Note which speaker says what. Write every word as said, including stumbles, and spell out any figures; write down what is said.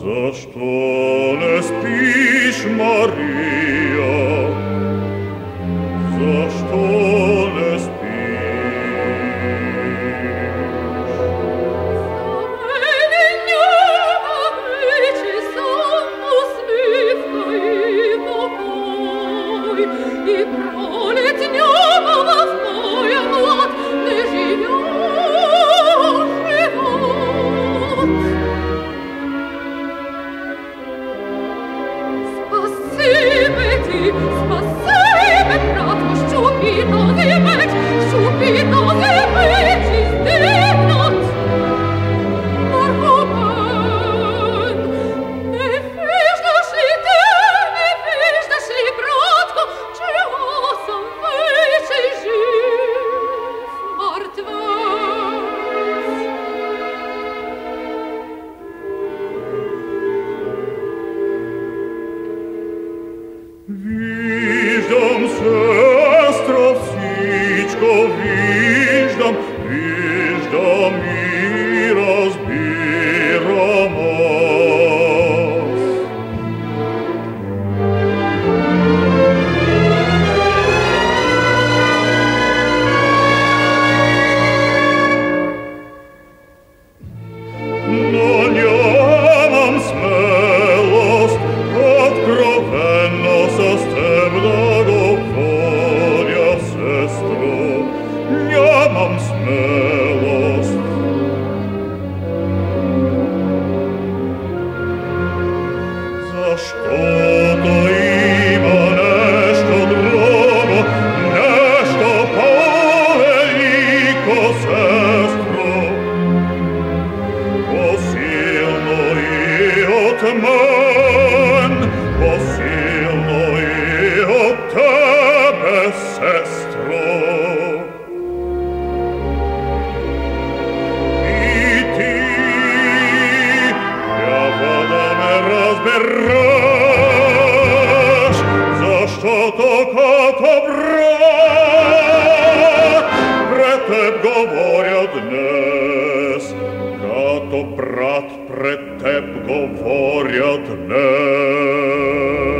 Speaker 1: За что не спишь, Мария? За что не спишь?
Speaker 2: И пролет днём в мой млад не живёт живот. Спасибо ти, спасибо, братко, щупито земеч, щупито земеч издигнат. Маргобен, не виждаш ли ти, не виждаш ли, братко, чего сам вече жив мертвец?
Speaker 1: Виждам, сестро, всичко, виждам, виждам и разбирам аз. Но нямам смелост откровенно со стебна говоря, сестро, нямам смелост. За что-то има нещо друго, нещо по-велико, сестро, посилно и от мен, посилно и от тебе, сестро. И ти трябва да ме разбереш, защото като брат пред теб говоря днес, като брат пред теб говоря днес.